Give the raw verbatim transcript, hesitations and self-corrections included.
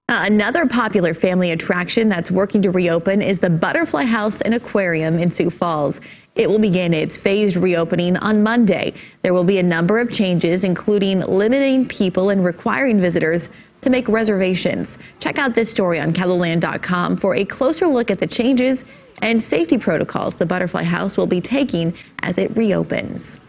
Uh, Another popular family attraction that's working to reopen is the Butterfly House and Aquarium in Sioux Falls. It will begin its phased reopening on Monday. There will be a number of changes, including limiting people and requiring visitors to make reservations. Check out this story on Keloland dot com for a closer look at the changes and safety protocols the Butterfly House will be taking as it reopens.